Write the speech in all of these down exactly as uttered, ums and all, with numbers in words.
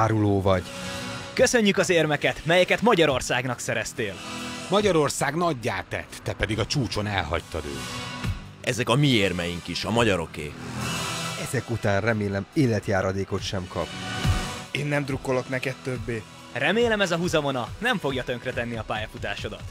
áruló vagy. Köszönjük az érmeket, melyeket Magyarországnak szereztél. Magyarország nagyját tett, te pedig a csúcson elhagytad őt. Ezek a mi érmeink is, a magyaroké. Ezek után remélem életjáradékot sem kap. Én nem drukkolok neked többé. Remélem ez a húzavona nem fogja tönkretenni a pályafutásodat.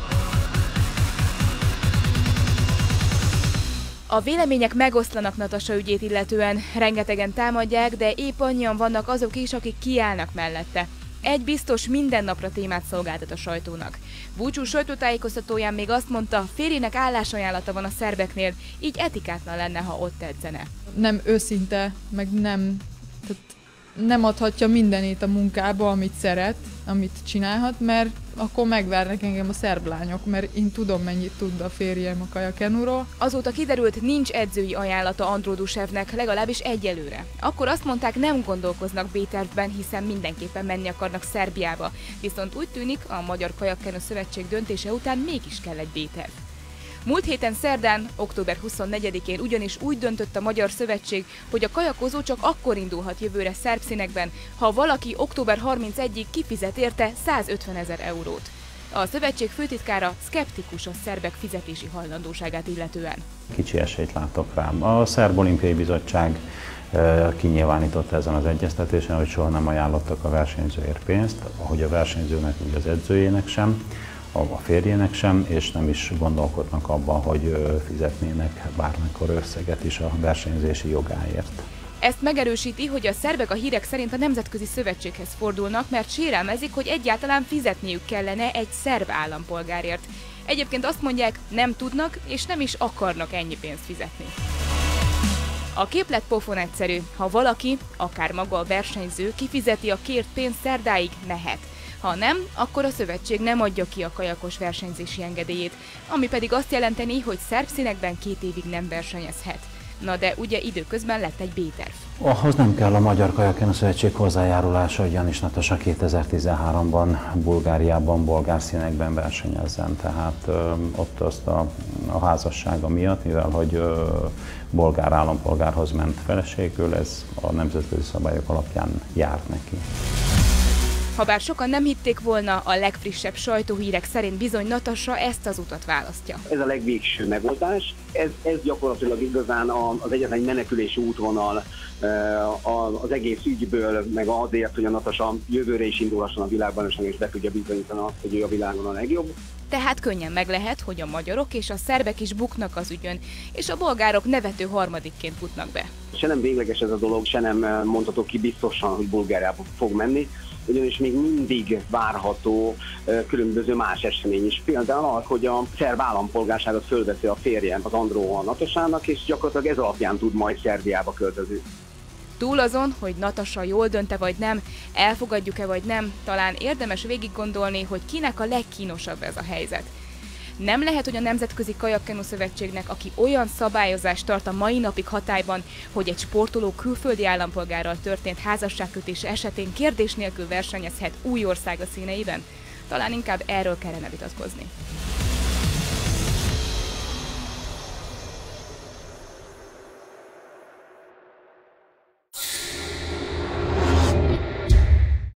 A vélemények megoszlanak Natasha ügyét illetően, rengetegen támadják, de épp annyian vannak azok is, akik kiállnak mellette. Egy biztos, minden napra témát szolgáltat a sajtónak. Búcsú sajtótájékoztatóján még azt mondta, férjének állásajánlata van a szerbeknél, így etikátlan lenne, ha ott edzene. Nem őszinte, meg nem, tehát nem adhatja mindenét a munkába, amit szeret, amit csinálhat, mert akkor megvernek engem a szerb lányok, mert én tudom, mennyit tud a férjem a kajakenúról. Azóta kiderült, nincs edzői ajánlata Andródusevnek, legalábbis egyelőre. Akkor azt mondták, nem gondolkoznak B-tervben, hiszen mindenképpen menni akarnak Szerbiába. Viszont úgy tűnik, a Magyar Kajakkenu Szövetség döntése után mégis kell egy B-terv. Múlt héten szerdán, október huszonnegyedikén ugyanis úgy döntött a Magyar Szövetség, hogy a kajakozó csak akkor indulhat jövőre szerb színekben, ha valaki október harmincegyedikéig kifizet érte százötvenezer eurót. A szövetség főtitkára szkeptikus a szerbek fizetési hajlandóságát illetően. Kicsi esélyt látok rám. A Szerb Olimpiai Bizottság kinyilvánította ezen az egyeztetésen, hogy soha nem ajánlottak a versenyzőért pénzt, ahogy a versenyzőnek, úgy az edzőjének sem, a férjének sem, és nem is gondolkodnak abban, hogy fizetnének bármikor összeget is a versenyzési jogáért. Ezt megerősíti, hogy a szerbek a hírek szerint a Nemzetközi Szövetséghez fordulnak, mert sérelmezik, hogy egyáltalán fizetniük kellene egy szerb állampolgárért. Egyébként azt mondják, nem tudnak és nem is akarnak ennyi pénzt fizetni. A képlet pofon egyszerű, ha valaki, akár maga a versenyző kifizeti a kért pénzt szerdáig, mehet. Ha nem, akkor a szövetség nem adja ki a kajakos versenyzési engedélyét, ami pedig azt jelenteni, hogy szerb színekben két évig nem versenyezhet. Na de ugye időközben lett egy B-terv. Ahhoz nem kell a Magyar Kajakkenu Szövetség hozzájárulása, ugyanis Natasha kétezer-tizenháromban Bulgáriában, bolgár színekben versenyezzen. Tehát ö, ott azt a, a házassága miatt, mivel hogy ö, bolgár állampolgárhoz ment feleségül, ez a nemzetközi szabályok alapján járt neki. Habár sokan nem hitték volna, a legfrissebb sajtóhírek szerint bizony Natasha ezt az utat választja. Ez a legvégső megoldás, ez, ez gyakorlatilag igazán az egyetlen menekülési útvonal az egész ügyből, meg azért, hogy a Natasha jövőre is indulhasson a világbajnokságon, és be tudja bizonyítani azt, hogy ő a világon a legjobb. Tehát könnyen meg lehet, hogy a magyarok és a szerbek is buknak az ügyön, és a bolgárok nevető harmadikként futnak be. Se nem végleges ez a dolog, se nem mondható ki biztosan, hogy Bulgáriába fog menni, ugyanis még mindig várható különböző más esemény is. Például az, hogy a szerb állampolgárságot fölveszi a férje, az Andró a Natasának, és gyakorlatilag ez alapján tud majd Szerbiába költözni. Túl azon, hogy Natasha jól dönte vagy nem, elfogadjuk-e vagy nem, talán érdemes végig gondolni, hogy kinek a legkínosabb ez a helyzet. Nem lehet, hogy a Nemzetközi Kajakkenu Szövetségnek, aki olyan szabályozást tart a mai napig hatályban, hogy egy sportoló külföldi állampolgárral történt házasságkötése esetén kérdés nélkül versenyezhet új országa színeiben, talán inkább erről kellene vitatkozni.